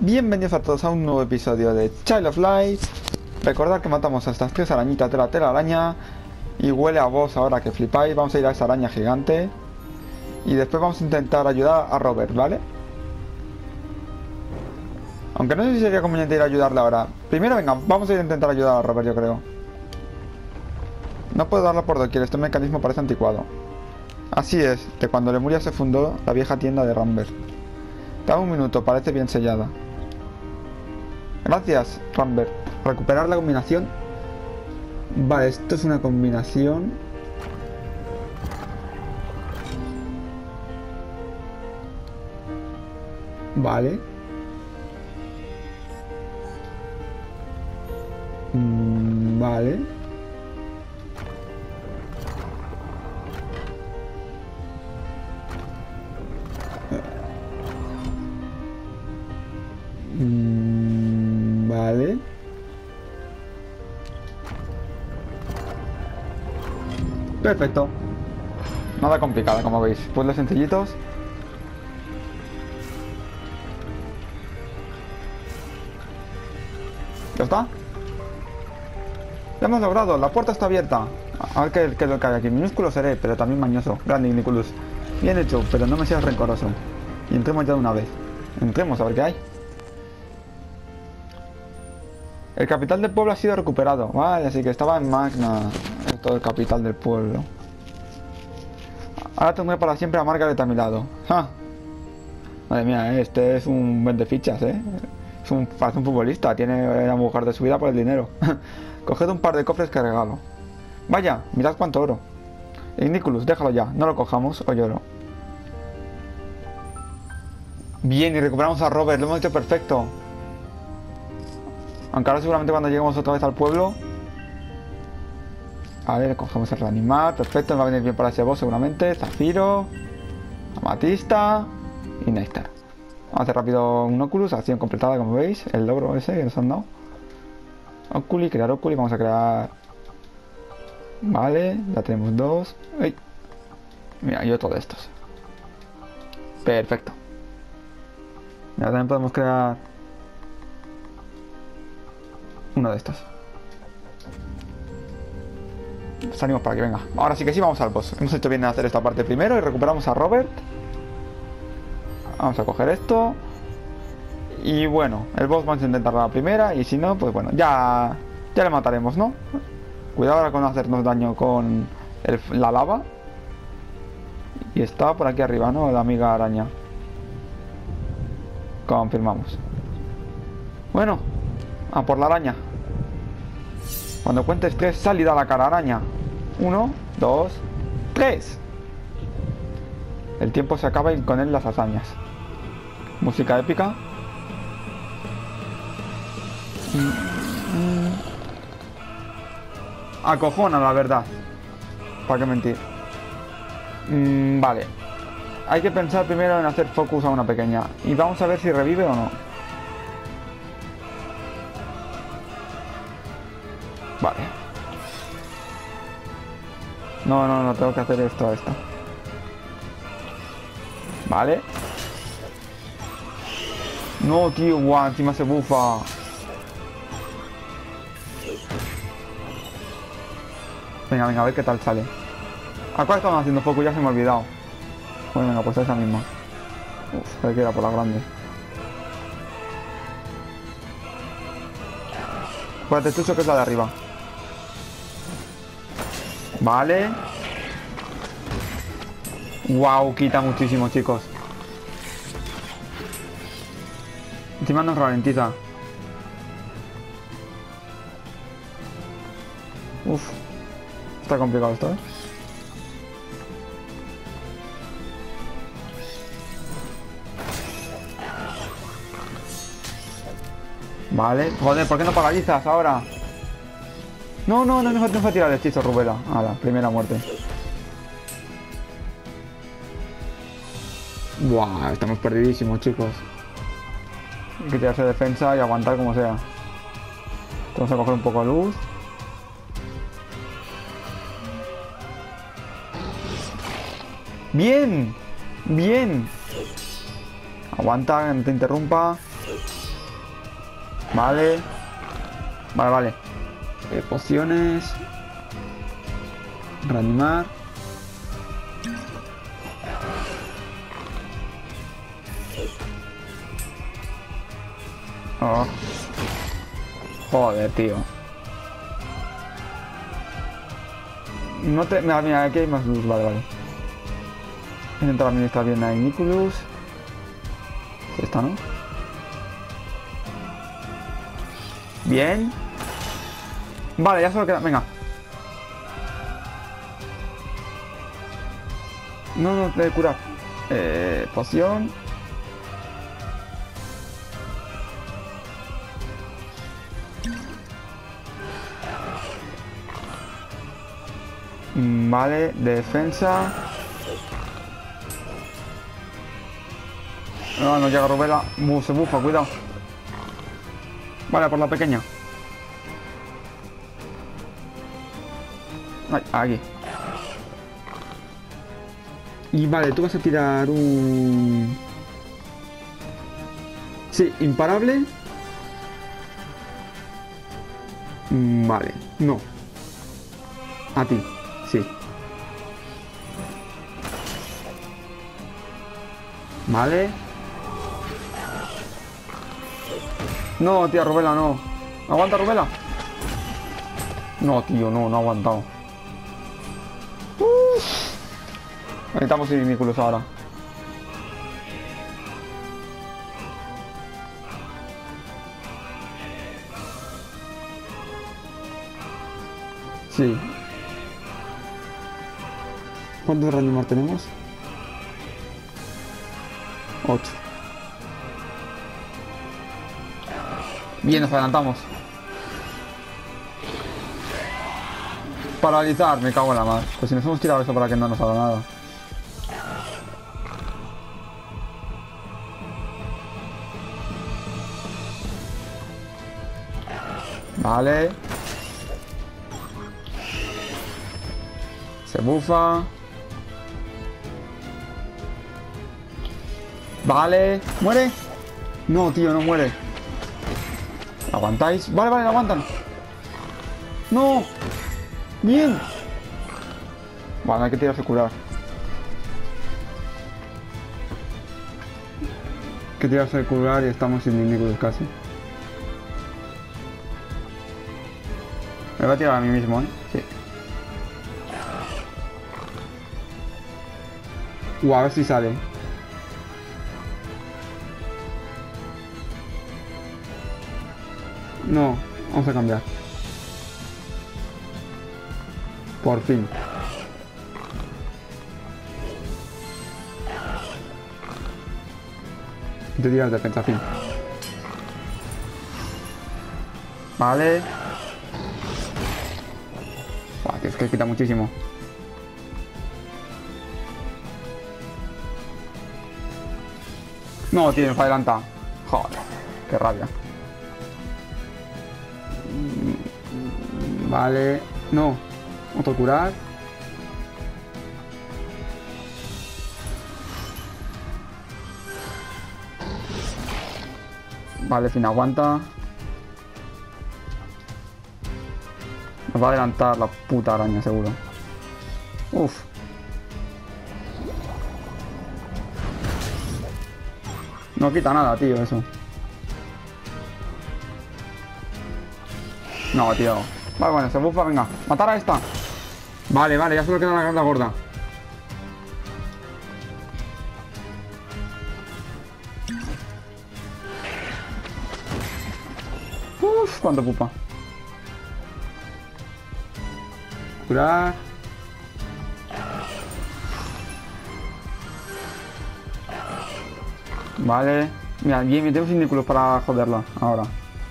Bienvenidos a todos a un nuevo episodio de Child of Light. Recordad que matamos a estas 3 arañitas de la telaraña y huele a boss ahora que flipáis. Vamos a ir a esa araña gigante y después vamos a intentar ayudar a Robert, ¿vale? Aunque no sé si sería conveniente ir a ayudarle ahora. Primero, venga, vamos a ir a intentar ayudar a Robert, yo creo. No puedo darlo por doquier, este mecanismo parece anticuado. Así es, de cuando Lemuria se fundó la vieja tienda de Rambert. Dame un minuto, parece bien sellada. Gracias, Rambert. Recuperar la combinación. Vale, esto es una combinación. Vale. Vale. Vale. Perfecto. Nada complicada, como veis. Puzzles sencillitos. ¿Ya está? Ya hemos logrado. La puerta está abierta. A ver qué es lo que hay aquí. Minúsculo seré, pero también mañoso. Grande, Niculus. Bien hecho, pero no me seas rencoroso. Y entremos ya de una vez. Entremos a ver qué hay. El capital del pueblo ha sido recuperado. Vale, así que estaba en Magna. Todo el capital del pueblo. Ahora tendré para siempre a Margaret a mi lado. ¡Ja! Madre mía, este es un vendefichas, parece un futbolista. Tiene la mujer de su vida por el dinero. Coged un par de cofres que regalo. Vaya, mirad cuánto oro. Niculus, déjalo ya. No lo cojamos o lloro. Bien, y recuperamos a Robert. Lo hemos hecho perfecto. Aunque ahora seguramente cuando lleguemos otra vez al pueblo. A ver, cogemos el reanimar. Perfecto, me va a venir bien para ese boss seguramente. Zafiro, Amatista y Néctar. Vamos a hacer rápido un Oculus, acción completada como veis. El logro ese que nos han dado. Oculi, crear Oculi, vamos a crear. Vale, ya tenemos 2. ¡Ay! Mira, y otro de estos. Perfecto. Ya también podemos crear uno de estos. Salimos para que venga. Ahora sí que sí, vamos al boss. Hemos hecho bien en hacer esta parte primero y recuperamos a Robert. Vamos a coger esto. Y bueno, el boss vamos a intentar la primera. Y si no, pues bueno, ya le mataremos, ¿no? Cuidado ahora con hacernos daño con la lava. Y está por aquí arriba, ¿no? La amiga araña. Confirmamos. Bueno, a por la araña. Cuando cuentes 3, salida a la cara araña. 1, 2, 3. El tiempo se acaba y con él las hazañas. Música épica. Acojona, la verdad. ¿Para qué mentir? Vale. Hay que pensar primero en hacer focus a una pequeña. Y vamos a ver si revive o no. Vale. No, tengo que hacer esto a esta. Vale. No, tío, guau, encima se bufa. Venga, a ver qué tal sale. ¿A cuál estamos haciendo foco? Ya se me ha olvidado. Bueno, venga, pues a esa misma. Uf, hay que ir a por la grande. Acuérdate, Tucho, que es la de arriba. Vale. Wow, quita muchísimo, chicos. Encima nos ralentiza. Uf. Está complicado esto, Vale. Joder, ¿por qué no paralizas ahora? No fue tirar el hechizo, Rubela. A la primera muerte. Buah, estamos perdidísimos, chicos. Hay que tirarse defensa y aguantar como sea. Vamos a coger un poco de luz. ¡Bien! ¡Bien! Aguanta, que no te interrumpa. Vale. Vale. Pociones. Reanimar. Oh. Joder, tío. No te... Mira, aquí hay más luz. Vale. Voy a intentar administrar bien a Niculus. Esta, ¿no? Bien. Vale, ya solo queda... Venga. No, te de curar. Poción. Vale, defensa. No llega Rubela. Se bufa, cuidado. Vale, por la pequeña. Ay, aquí. Y vale, tú vas a tirar un... Sí, imparable. Vale, no. A ti, sí. Vale. No, tía, Rubela, no. ¿Aguanta, Rubela? No, tío, no ha aguantado. Necesitamos Niculus ahora. Sí. ¿Cuántos de reanimar tenemos? 8. Bien, nos adelantamos. Paralizar, me cago en la mar. Pues si nos hemos tirado eso para que no nos haga nada. Vale. Se bufa. Vale. ¿Muere? No, tío, no muere. ¿Aguantáis? Vale, aguantan. ¡No! ¡Bien! Vale, hay que tirarse a curar. Hay que tirarse a curar y estamos sin Niculus casi. Me voy a tirar a mí mismo, ¿eh? Sí. A ver si sale. No, vamos a cambiar. Por fin. Te tiras defensa, fin. Vale. Buah, tío, es que quita muchísimo. No, tío, me adelanta. Joder, qué rabia. Vale. No. Autocurar. Vale, fin, aguanta. Nos va a adelantar la puta araña, seguro. Uf. No quita nada, tío, eso. No, tío. Vale, bueno, se bufa, venga. Matar a esta. Vale, ya solo queda la gorda. Uf, cuánto pupa. Curar. Vale. Mira, Jamie, tengo Niculus para joderla ahora.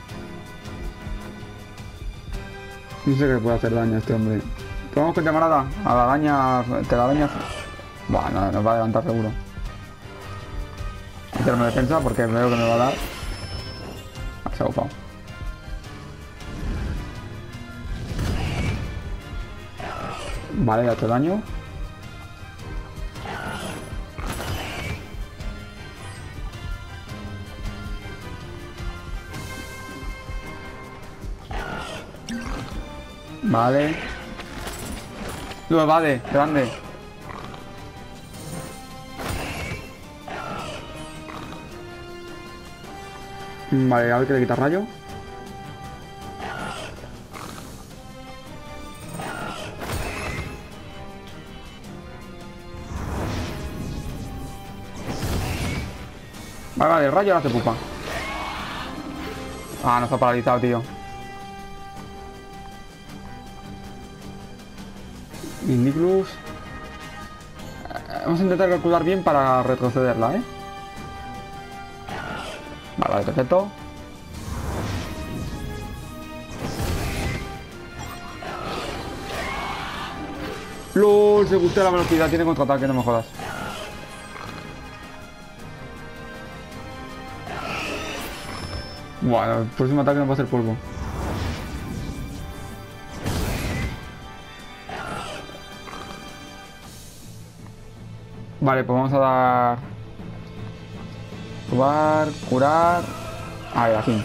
No sé qué puede hacer daño a este hombre. Vamos con camarada. A la araña. Bueno, nos va a adelantar seguro. Hacerme defensa porque veo que me va a dar. Se ha bufado. Vale, le ha hecho daño. Vale. Lo evade, grande. Vale, a ver que le quita rayo. Vale, el rayo lo hace pupa. Ah, no está paralizado, tío. Indiclus. Vamos a intentar calcular bien para retrocederla, ¿eh? Vale, perfecto. LOL, se gusta la velocidad, tiene contraataque, no me jodas. Bueno, el próximo ataque no va a ser polvo. Vale, pues vamos a dar... Probar, curar... Ahí, así.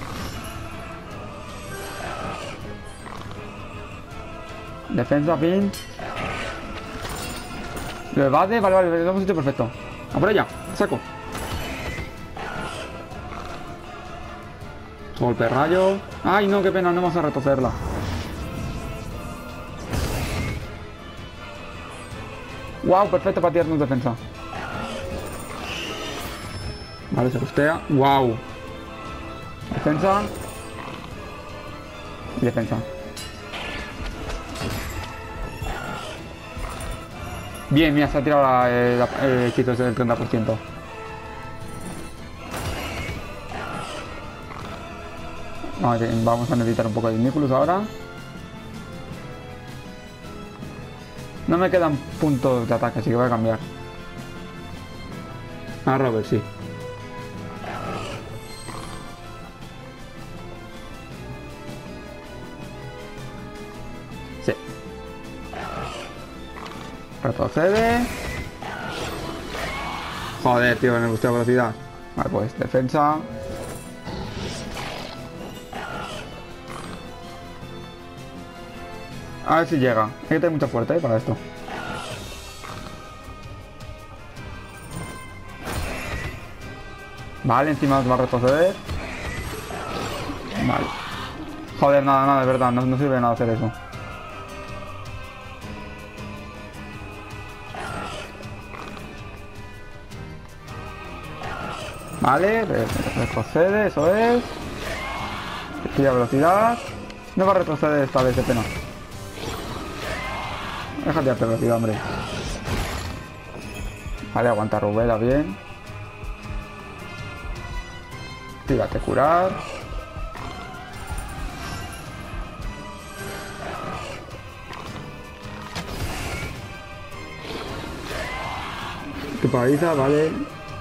Defensa, fin. Lo evade, vale, vale, lo hemos hecho perfecto. A por ella, saco. Golpe rayo. Ay, no, qué pena, no vamos a retrocederla. Wow, perfecto para tirarnos defensa. Vale, se costea. Wow. Defensa. Y defensa. Bien, mira, se ha tirado el hechizo del 30%. Vamos a necesitar un poco de Indiclus ahora. No me quedan puntos de ataque, así que voy a cambiar. A Robert, sí. Sí. Retrocede. Joder, tío, me gusta la velocidad. Vale, pues defensa. A ver si llega. Hay que tener mucha fuerte para esto. Vale, encima nos va a retroceder. Vale. Joder, nada, nada, de verdad. No sirve de nada hacer eso. Vale, retrocede, eso es. Pilla velocidad. No va a retroceder esta vez, de pena. Déjate de hacer velocidad, hombre. Vale, aguanta Rubela bien. Tírate curar. Te paraliza, vale.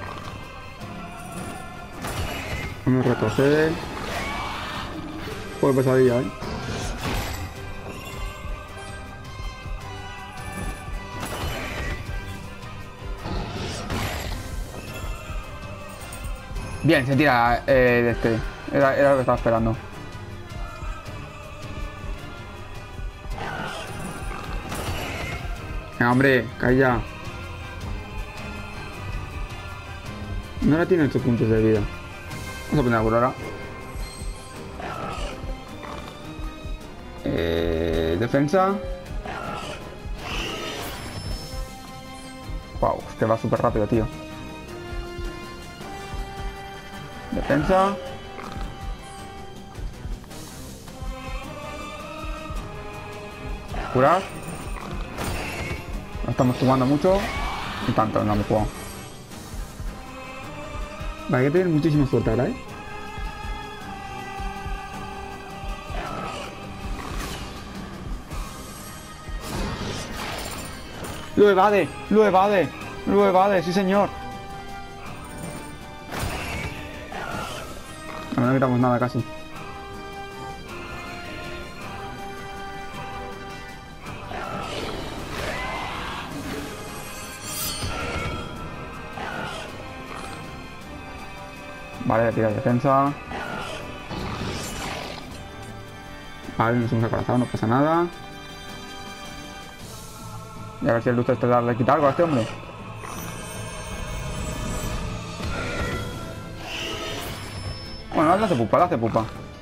No retrocede. Fue pesadilla, ¿eh? Bien, se tira de este. Era lo que estaba esperando. Venga, hombre, calla. No la tiene 8 puntos de vida. Vamos a poner a Aurora. Defensa. Wow, este va súper rápido, tío. Defensa. Curar. No estamos jugando mucho. Y tanto, no hemos jugado. Vale, hay que tener muchísima suerte ahora, ¿eh? ¡Lo evade! ¡Lo evade! ¡Lo evade! ¡Sí, señor! No quitamos nada casi. Vale, tira defensa. Vale, nos hemos acorazado, no pasa nada. Y a ver si el luz estelar le quita algo a este hombre. Bueno, le hace pupa, le hace pupa.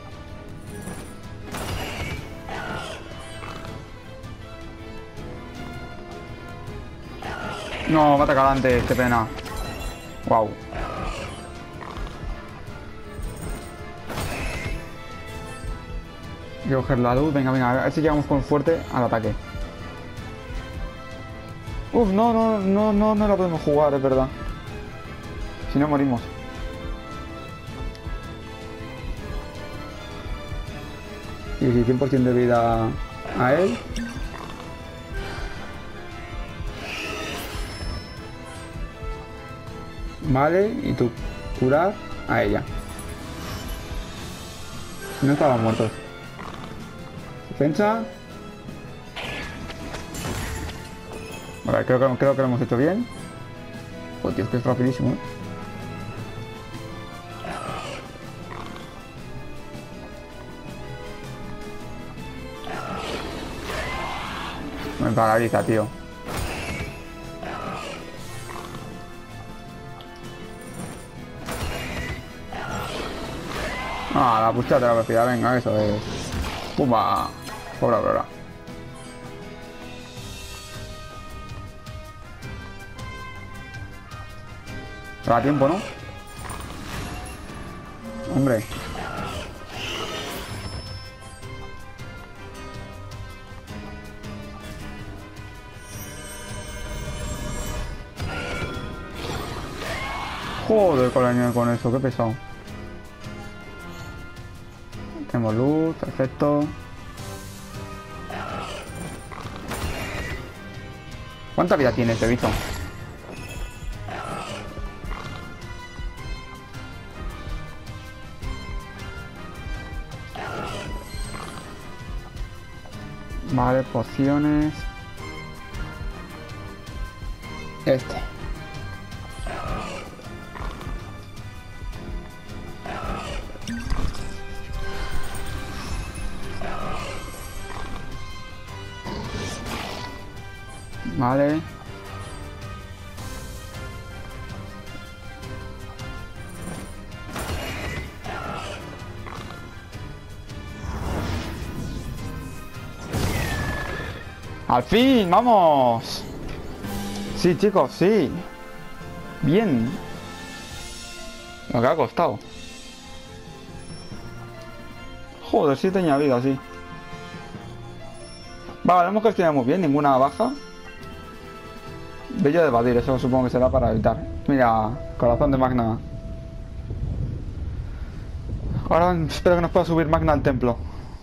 No, va a atacar antes, qué pena. Wow. Voy a coger la luz, venga, venga, a ver si llegamos con fuerte al ataque. Uf, no la podemos jugar, es verdad. Si no morimos. Y 100% de vida a él. Vale, y tú curar a ella. No estaban muertos. Defensa. Vale, creo que lo hemos hecho bien. Oh, tío, es que es rapidísimo, ¿eh? Me paraliza, tío. Ah, la pucha de la velocidad, venga, eso es. ¡Pumba! Pobre Aurora. Da tiempo, ¿no? Hombre. Joder, con eso, qué pesado. Tenemos luz, perfecto. ¿Cuánta vida tiene este bicho? Vale, pociones. Este. Vale. ¡Al fin! ¡Vamos! Sí, chicos, sí. Bien. Lo que ha costado. Joder, sí tenía vida, sí. Vale, hemos gestionado muy bien, ninguna baja. Bello de evadir, eso supongo que será para evitar. Mira, corazón de Magna. Ahora espero que nos pueda subir Magna al templo.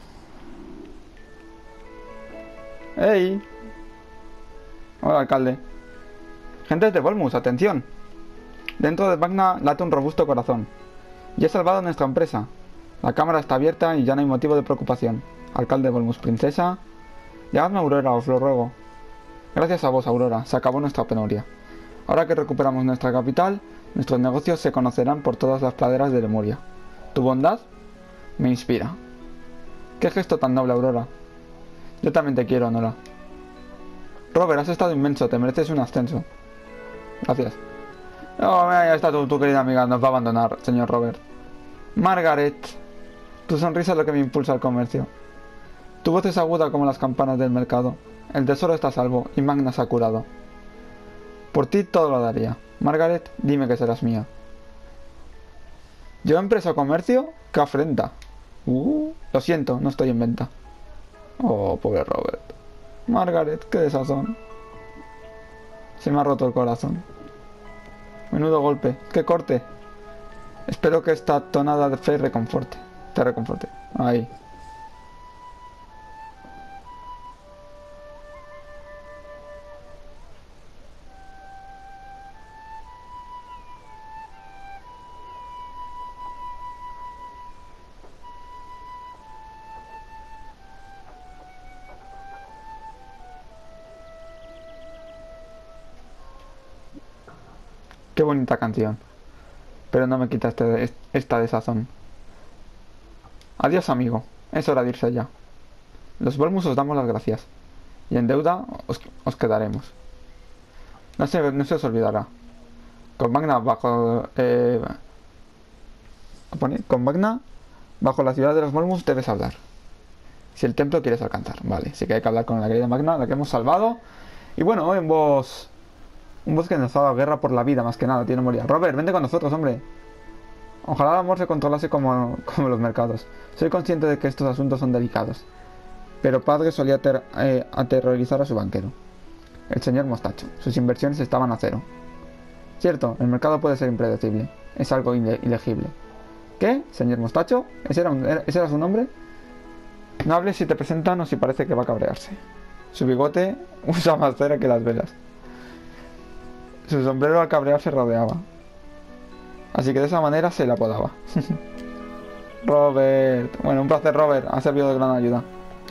¡Ey! Hola, alcalde. Gente de Volmus, atención. Dentro de Magna late un robusto corazón. Y he salvado nuestra empresa. La cámara está abierta y ya no hay motivo de preocupación. Alcalde de Volmus, princesa. Llamadme Aurora, os lo ruego. Gracias a vos, Aurora, se acabó nuestra penuria. Ahora que recuperamos nuestra capital, nuestros negocios se conocerán por todas las praderas de Lemuria. Tu bondad me inspira. Qué gesto tan noble, Aurora. Yo también te quiero, Nora. Robert, has estado inmenso, te mereces un ascenso. Gracias. Oh, mira, ya está tu querida amiga, nos va a abandonar, señor Robert. Margaret, tu sonrisa es lo que me impulsa al comercio. Tu voz es aguda como las campanas del mercado. El tesoro está a salvo y Magna se ha curado. Por ti todo lo daría. Margaret, dime que serás mía. ¿Yo empresa o comercio? ¡Qué afrenta! Lo siento, no estoy en venta. Oh, pobre Robert. Margaret, qué desazón. Se me ha roto el corazón. Menudo golpe, qué corte. Espero que esta tonada de fe te reconforte. Ahí. Qué bonita canción. Pero no me quita esta desazón. Adiós, amigo. Es hora de irse ya. Los Volmus os damos las gracias. Y en deuda os quedaremos. No se os olvidará. Con Magna bajo... con Magna bajo la ciudad de los Volmus debes hablar. Si el templo quieres alcanzar. Vale, sí que hay que hablar con la querida Magna, la que hemos salvado. Y bueno, en voz... Un voz que nos ha dado guerra por la vida, más que nada, tiene morir. Robert, vente con nosotros, hombre. Ojalá el amor se controlase como los mercados. Soy consciente de que estos asuntos son delicados. Pero padre solía aterrorizar a su banquero, el señor Mostacho. Sus inversiones estaban a cero. Cierto, el mercado puede ser impredecible. Es algo ilegible. ¿Qué? ¿Señor Mostacho? ¿Ese era su nombre? No hables si te presentan o si parece que va a cabrearse. Su bigote usa más cera que las velas. Su sombrero al cabrearse rodeaba. Así que de esa manera se le apodaba. Robert. Bueno, un placer, Robert. Ha servido de gran ayuda.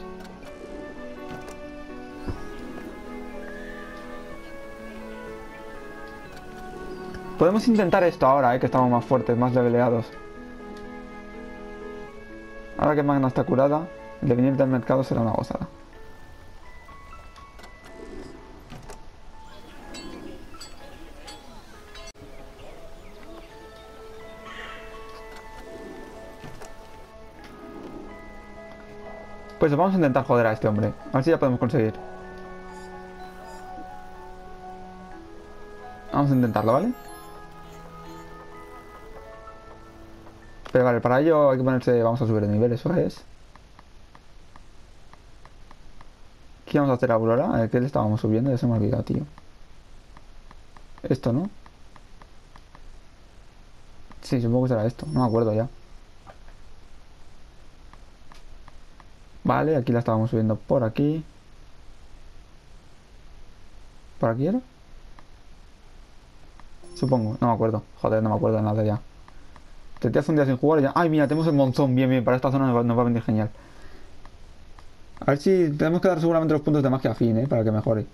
Podemos intentar esto ahora, que estamos más fuertes, más leveleados. Ahora que Magna está curada, el devenir del mercado será una gozada. Pues vamos a intentar joder a este hombre. A ver si ya podemos conseguir. Vamos a intentarlo, ¿vale? Pero vale, para ello hay que ponerse... Vamos a subir de nivel, eso es. ¿Qué vamos a hacer, Aurora? A ver, ¿qué le estábamos subiendo? Ya se me ha olvidado, tío. Esto, ¿no? Sí, supongo que será esto. No me acuerdo ya. Vale, aquí la estábamos subiendo por aquí. ¿Por aquí era? Supongo, no me acuerdo. Joder, no me acuerdo de nada ya. Te tiras un día sin jugar y ya... ¡Ay, mira! Tenemos el monzón. Bien, bien. Para esta zona nos va a venir genial. A ver si... Tenemos que dar seguramente los puntos de magia a Finn, para que mejore.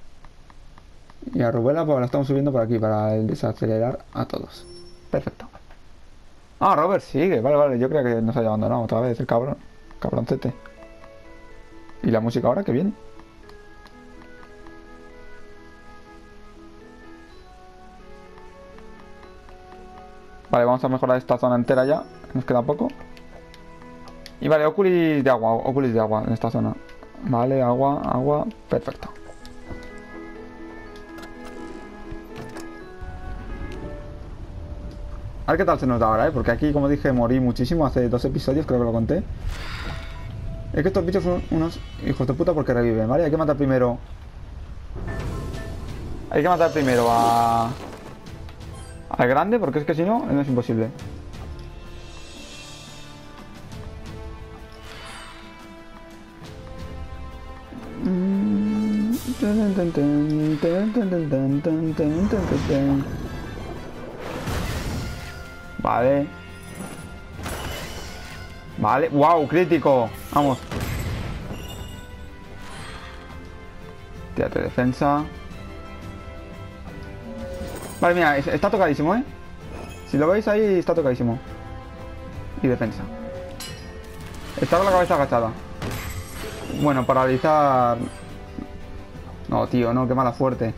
Y a Rubela pues la estamos subiendo por aquí para el desacelerar a todos. Perfecto. Ah, Robert sigue. Vale, vale. Yo creo que nos haya abandonado otra vez el cabrón. Cabroncete. ¿Y la música ahora que viene? Vale, vamos a mejorar esta zona entera ya. Nos queda poco. Y vale, Oculis de agua en esta zona. Vale, agua, perfecto. A ver qué tal se nos da ahora, porque aquí, como dije, morí muchísimo hace 2 episodios, creo que lo conté. Es que estos bichos son unos hijos de puta porque reviven, ¿vale? Hay que matar primero... al grande, porque es que si no, es imposible. Vale. Vale, wow, crítico. Vamos. Tírate defensa. Vale, mira, está tocadísimo, ¿eh? Si lo veis ahí, está tocadísimo. Y defensa. Está con la cabeza agachada. Bueno, paralizar... No, tío, no, qué mala suerte.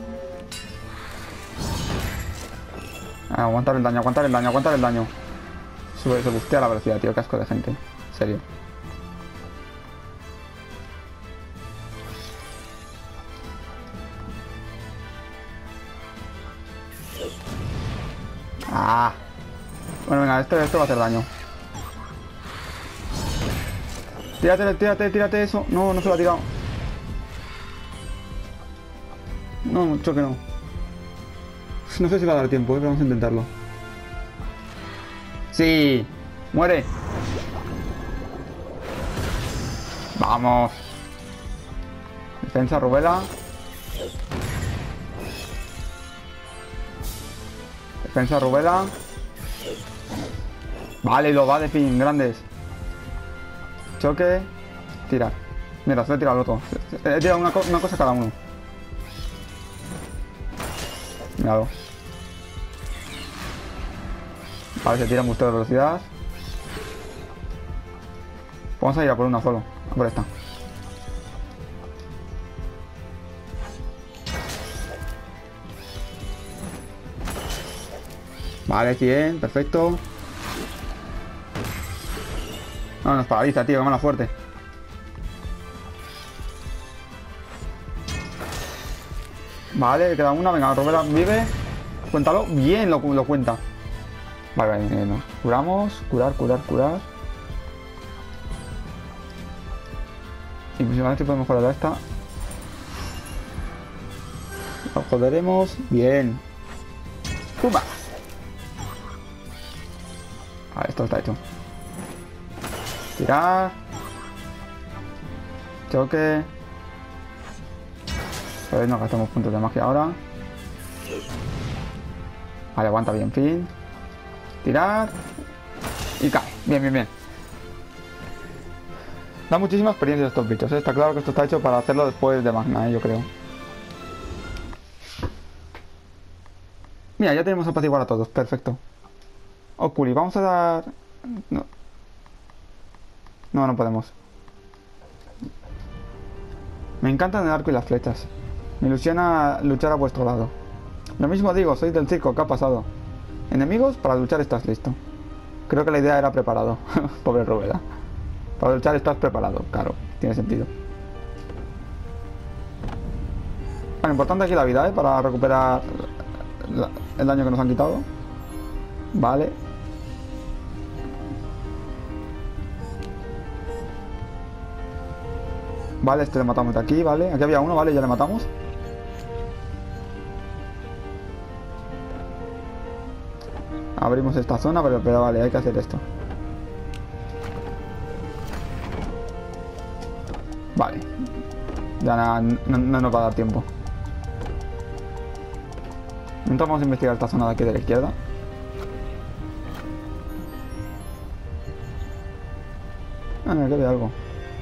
Aguantar el daño, aguantar el daño, aguantar el daño. Se bustea la velocidad, tío, qué asco de gente. En serio. Ah. Bueno, venga, esto va a hacer daño. Tírate eso. No, no se lo ha tirado. No, mucho que no. No sé si va a dar tiempo, pero vamos a intentarlo. ¡Sí! ¡Muere! ¡Vamos! Defensa, Rubela. Defensa, Rubela. Vale, lo va de fin, grandes. Choque. Tirar. Mira, se lo he tirado al otro. He tirado una cosa cada uno. Míralo. Vale, se tira mucho de velocidad. Vamos a ir a por una solo. A por esta. Vale, 100, perfecto. No, nos paraliza, tío, qué mala suerte. Vale, queda una, venga, Robera vive. Cuéntalo, bien lo cuenta. Vale, vale, bien, nos curamos, curar. Y pues a ver si podemos mejorar a esta. Lo joderemos, bien. ¡Pumba! Vale, esto está hecho. Tirar. Choque. A ver, no gastamos puntos de magia ahora. Vale, aguanta bien, fin. Tirar. Y cae. Bien. Da muchísima experiencia estos bichos, ¿eh? Está claro que esto está hecho para hacerlo después de Magna, yo creo. Mira, ya tenemos apaciguar a todos, perfecto. Oculi, vamos a dar... No podemos. Me encantan el arco y las flechas. Me ilusiona luchar a vuestro lado. Lo mismo digo, sois del circo, ¿qué ha pasado? Enemigos, para luchar estás listo. Creo que la idea era preparado. Pobre Robeda. Para luchar estás preparado, claro, tiene sentido. Bueno, importante aquí la vida, ¿eh? Para recuperar el daño que nos han quitado. Vale. Vale, este le matamos de aquí, vale. Aquí había uno, vale, ya le matamos. Abrimos esta zona, pero vale, hay que hacer esto. Vale. Ya no nos va a dar tiempo. Entonces vamos a investigar esta zona de aquí de la izquierda. Ah, mira, aquí había algo.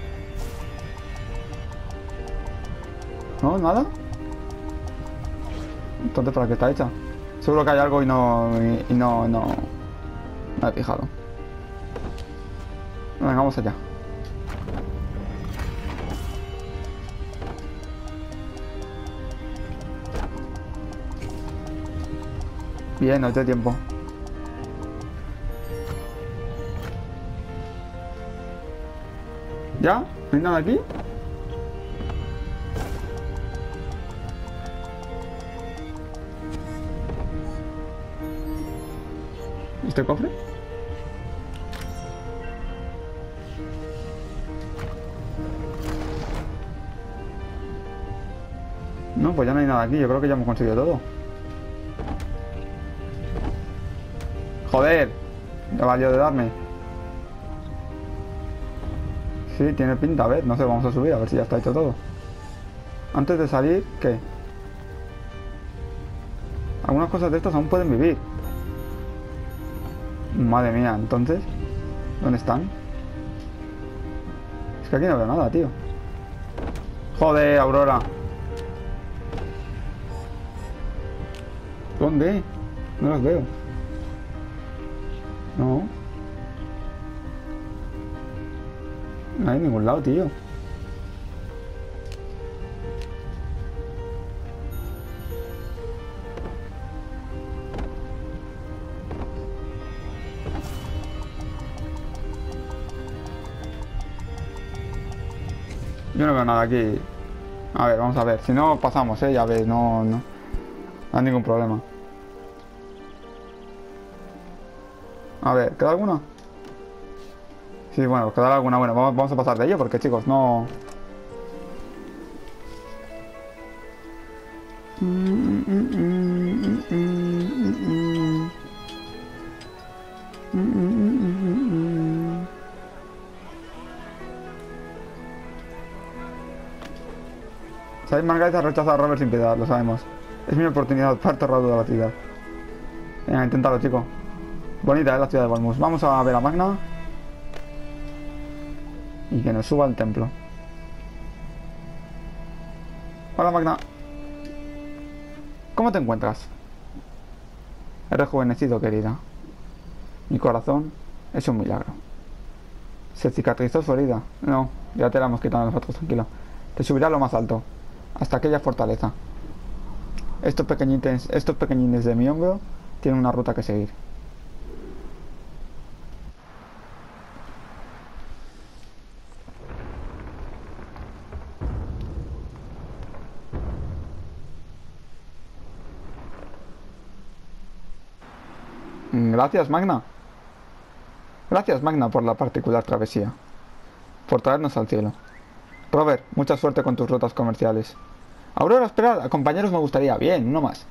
¿No? ¿Nada? Entonces, ¿para qué está hecha? Seguro que hay algo y no he fijado. Venga, vamos allá. Bien, no te tiempo. ¿Ya? ¿No hay nada aquí? ¿Este cofre? No, pues ya no hay nada aquí. Yo creo que ya hemos conseguido todo. Joder, ya valió de darme. Sí, tiene pinta, a ver, no sé, vamos a subir a ver si ya está hecho todo. Antes de salir, ¿qué? Algunas cosas de estas aún pueden vivir. Madre mía, entonces, ¿dónde están? Es que aquí no veo nada, tío. Joder, Aurora. ¿Dónde? No los veo. No. No hay en ningún lado, tío. Yo no veo nada aquí. A ver, vamos a ver. Si no, pasamos, ya ves, no hay ningún problema. A ver, ¿queda alguna? Sí, bueno, quedará alguna. Bueno, vamos a pasar de ello porque, chicos, no... Sabéis, Margarita rechaza a Robert sin piedad, lo sabemos. Es mi oportunidad para torrar de la ciudad. Venga, inténtalo, chico. Bonita es la ciudad de Balmus. Vamos a ver a Magna. Y que nos suba al templo. Hola, Magna. ¿Cómo te encuentras? He rejuvenecido, querida. Mi corazón es un milagro. ¿Se cicatrizó su herida? No, ya te la hemos quitado nosotros, tranquilo. Te subirá a lo más alto, hasta aquella fortaleza. Estos pequeñines de mi hombro tiene una ruta que seguir. Gracias, Magna. Gracias, Magna, por la particular travesía. Por traernos al cielo. Robert, mucha suerte con tus rutas comerciales. Aurora, esperad, compañeros me gustaría. Bien, no más.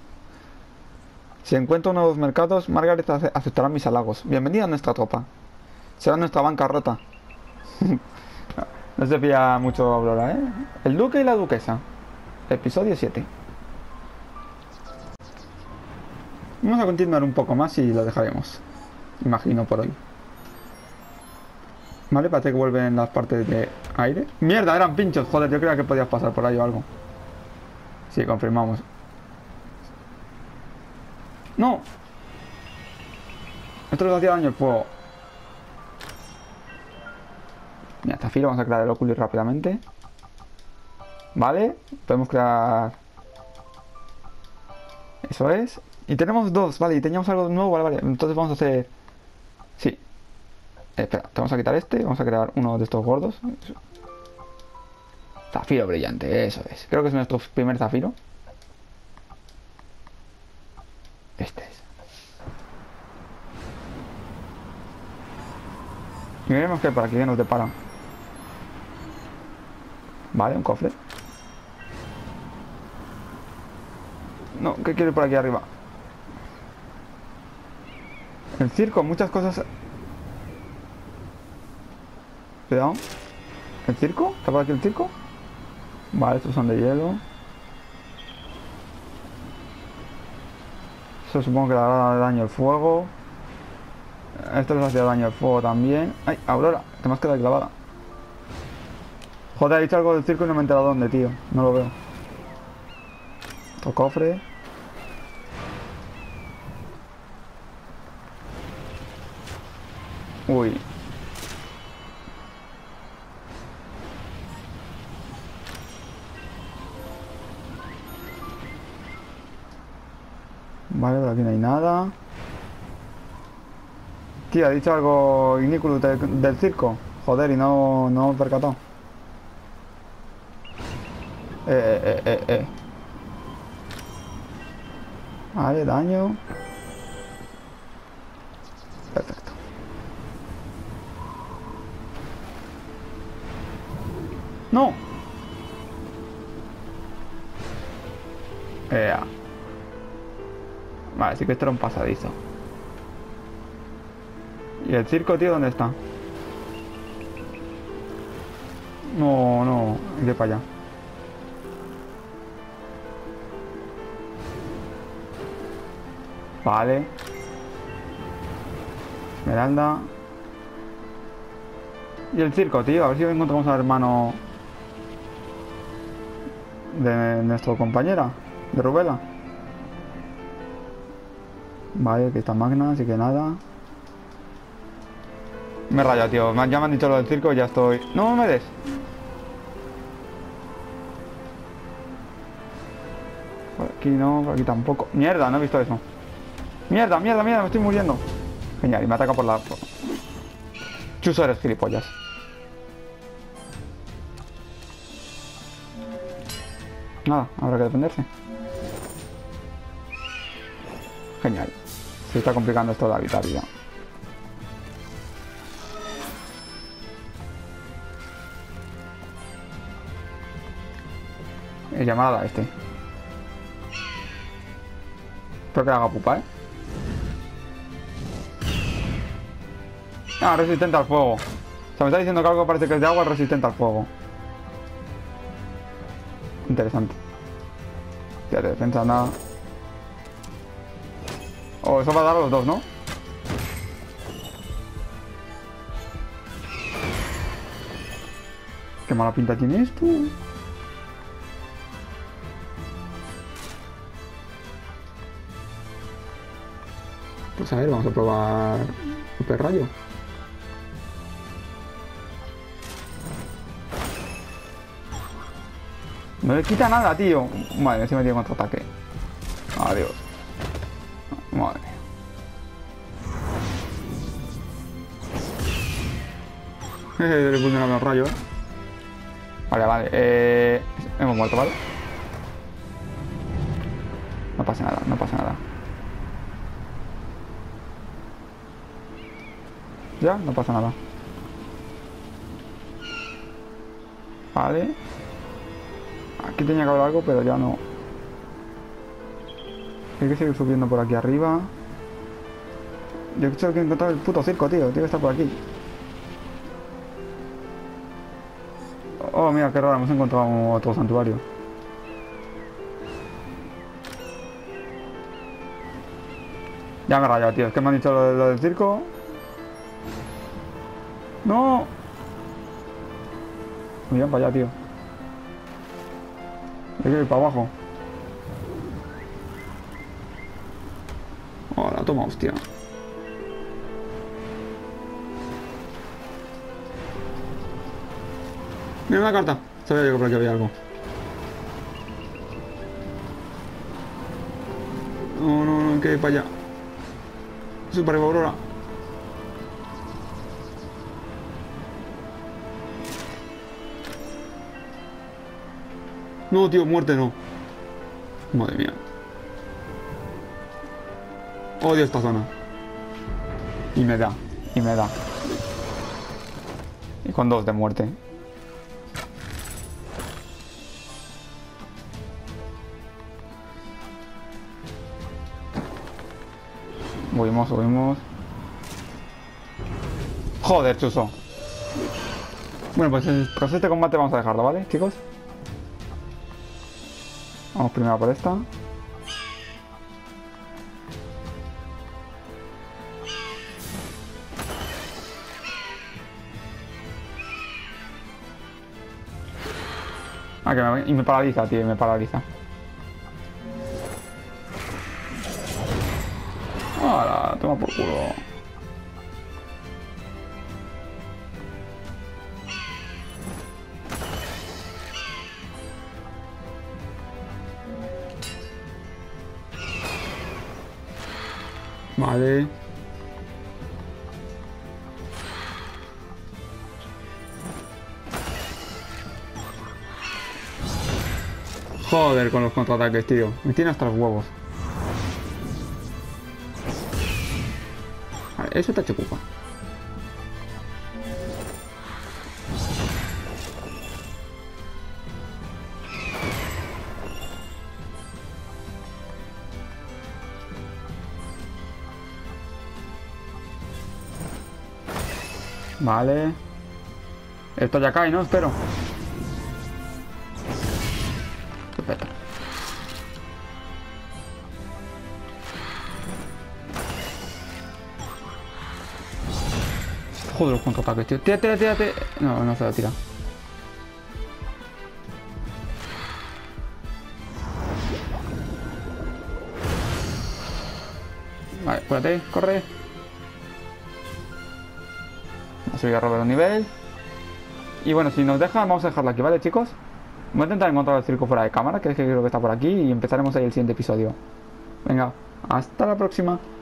Si encuentro nuevos mercados, Margaret aceptará mis halagos. Bienvenida a nuestra tropa. Será nuestra bancarrota. No se fía mucho Aurora, ¿eh? El duque y la duquesa. Episodio 7. Vamos a continuar un poco más y lo dejaremos. Imagino por hoy. Vale, parece que vuelven las partes de aire. ¡Mierda! Eran pinchos. Joder, yo creía que podías pasar por ahí o algo. Sí, confirmamos. ¡No! Esto les hacía daño el fuego. Mira, Zafiro, vamos a crear el Oculus rápidamente. Vale, podemos crear... Eso es. Y tenemos dos, vale, y teníamos algo nuevo, vale, vale. Entonces vamos a hacer... Sí. Espera, te vamos a quitar este, vamos a crear uno de estos gordos. Zafiro brillante, eso es. Creo que es nuestro primer zafiro. Este es. Y veremos que por aquí nos depara. Vale, un cofre. No, ¿qué quiero ir por aquí arriba? El circo, muchas cosas. Cuidado. ¿El circo? ¿Está por aquí el circo? Vale, estos son de hielo. Eso supongo que le hará daño el fuego. Esto les hacía daño el fuego también. ¡Ay, Aurora! Te me has quedado clavada. Joder, he dicho algo del circo y no me he enterado dónde, tío. No lo veo. Otro cofre. Uy. Vale, por aquí no hay nada. Tío, ha dicho algo Igniculus del circo. Joder, y no me he percatado. Vale, daño. Perfecto. ¡No! Vale, sí que esto era un pasadizo. ¿Y el circo, tío, dónde está? No, hay que ir para allá. Vale. Esmeralda. Y el circo, tío, a ver si encontramos al hermano de nuestra compañera, de Rubela. Vale, aquí está Magna, así que nada. Me he rayado, tío. Ya me han dicho lo del circo y ya estoy... ¡No me des! Por aquí no, por aquí tampoco. ¡Mierda! No he visto eso. ¡Mierda, mierda, mierda! Me estoy muriendo. Genial, y me ataca por la... Chuso, eres gilipollas. Nada, habrá que defenderse. Genial. Se está complicando esto de la vitalidad. Llamada a este. Espero que haga pupa, ¿eh? Ah, resistente al fuego. O sea, me está diciendo que algo parece que es de agua, resistente al fuego. Interesante. Ya de defensa nada. Oh, eso va a dar a los dos, ¿no? Qué mala pinta tiene esto. Pues a ver, vamos a probar super rayo. No le quita nada, tío. Vale, se me dio contraataque. Adiós. Le puse un rayo, Vale, vale. Hemos muerto, ¿vale? No pasa nada, no pasa nada. Ya, no pasa nada. Vale. Aquí tenía que haber algo, pero ya no. Hay que seguir subiendo por aquí arriba. Yo creo que he encontrado el puto circo, tío. Tiene que estar por aquí. Oh, mira, qué raro. Hemos encontrado otro santuario. Ya me he rayado, tío. Es que me han dicho lo del circo. ¡No! Mira, para allá, tío. Hay que ir para abajo. Ahora, toma, hostia. Mira una carta. Sabía yo que por aquí había algo. No, no, no, hay que ir para allá. Super Aurora. No, tío, muerte no. Madre mía. Odio esta zona. Y me da. Y me da. Y con 2 de muerte. Subimos, subimos. Joder, chuso. Bueno, pues este combate vamos a dejarlo, ¿vale, chicos? Vamos primero por esta. Ah, y me paraliza, tío, me paraliza. ¡Hala! Toma por culo. Vale. Joder con los contraataques, tío. Me tiene hasta los huevos. Vale, eso te ha hecho culpa. Vale. Esto ya cae, ¿no? Espero. Perfecto. Joder, los contraataques, tío. Tírate, tírate. No, no se lo tira. Vale, espérate, corre. Vamos a subir a robar un nivel. Y bueno, si nos dejan, vamos a dejarlo aquí, ¿vale, chicos? Voy a intentar encontrar el circo fuera de cámara, que es que creo que está por aquí. Y empezaremos ahí el siguiente episodio. Venga, hasta la próxima.